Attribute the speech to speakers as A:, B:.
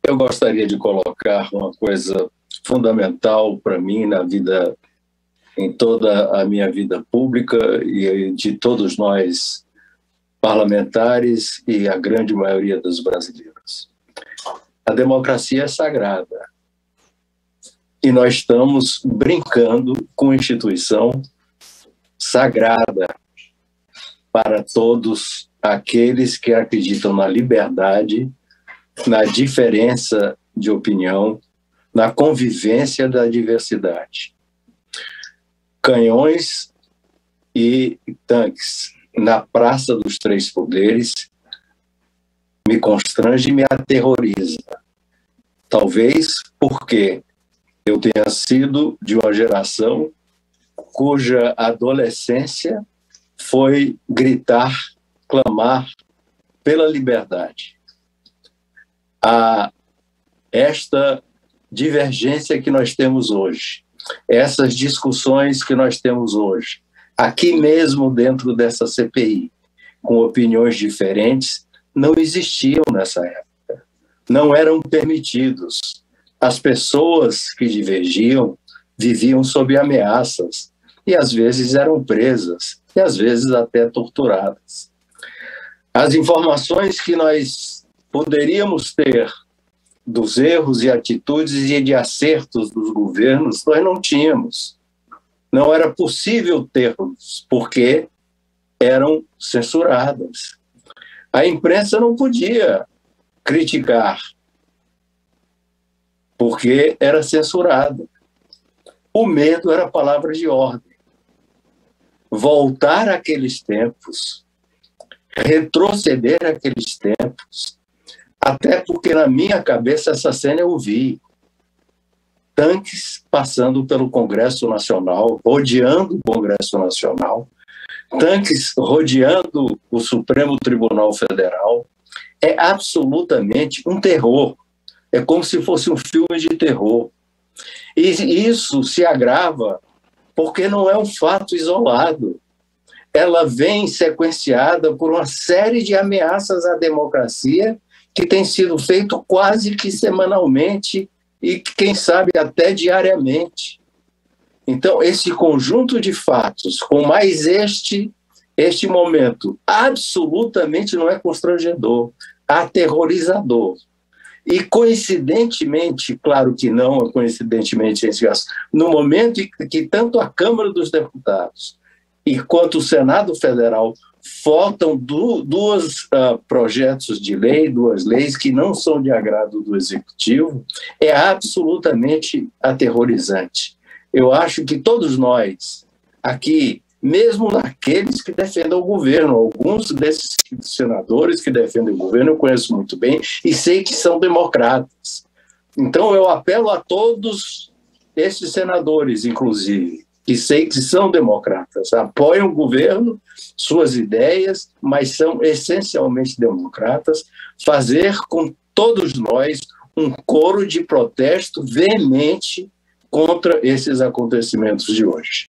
A: Eu gostaria de colocar uma coisa fundamental para mim na vida, em toda a minha vida pública e de todos nós parlamentares e a grande maioria dos brasileiros. A democracia é sagrada e nós estamos brincando com instituição sagrada para todos aqueles que acreditam na liberdade, na diferença de opinião, na convivência da diversidade. Canhões e tanques na Praça dos Três Poderes me constrange e me aterroriza. Talvez porque eu tenha sido de uma geração cuja adolescência foi gritar, clamar pela liberdade. Esta divergência que nós temos hoje, essas discussões que nós temos hoje, aqui mesmo dentro dessa CPI, com opiniões diferentes, não existiam nessa época, não eram permitidos. As pessoas que divergiam viviam sob ameaças e às vezes eram presas e às vezes até torturadas. As informações que nós poderíamos ter dos erros e atitudes e de acertos dos governos, nós não tínhamos. Não era possível termos, porque eram censuradas. A imprensa não podia criticar, porque era censurada. O medo era palavra de ordem. Voltar àqueles tempos, retroceder àqueles tempos, até porque na minha cabeça essa cena eu vi. Tanques passando pelo Congresso Nacional, rodeando o Congresso Nacional, tanques rodeando o Supremo Tribunal Federal. É absolutamente um terror. É como se fosse um filme de terror. E isso se agrava porque não é um fato isolado. Ela vem sequenciada por uma série de ameaças à democracia que tem sido feito quase que semanalmente e, quem sabe, até diariamente. Então, esse conjunto de fatos, com mais este momento, absolutamente não é constrangedor, aterrorizador. E, coincidentemente, claro que não, coincidentemente, no momento em que tanto a Câmara dos Deputados e quanto o Senado Federal faltam dois projetos de lei, duas leis que não são de agrado do Executivo, é absolutamente aterrorizante. Eu acho que todos nós aqui, mesmo aqueles que defendem o governo, alguns desses senadores que defendem o governo eu conheço muito bem e sei que são democratas. Então eu apelo a todos esses senadores, inclusive, que sei que são democratas, apoiam o governo, suas ideias, mas são essencialmente democratas, fazer com todos nós um coro de protesto veemente contra esses acontecimentos de hoje.